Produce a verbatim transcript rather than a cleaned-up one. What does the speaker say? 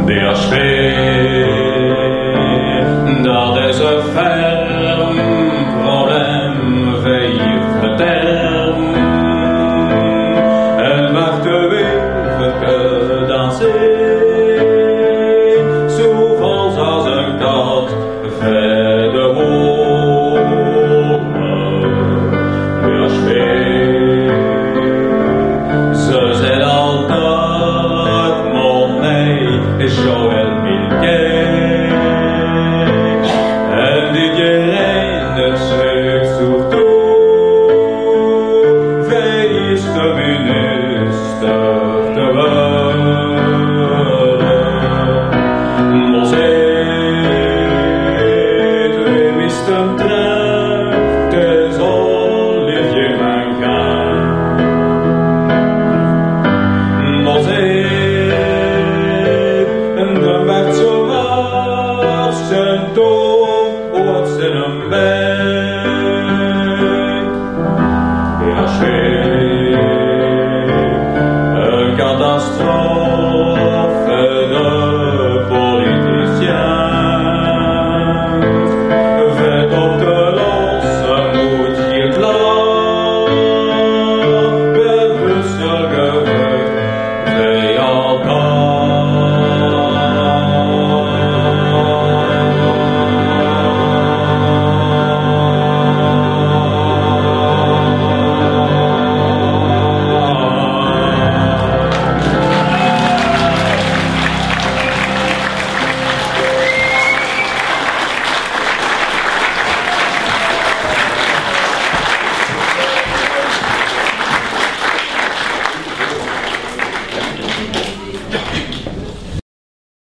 die achevé dat deze ferme problème vijf terme. Elle va te vivre que danser, souvent als een kat fait de hoop, die achevé. Ze zet altijd Monet, Joël Milquet.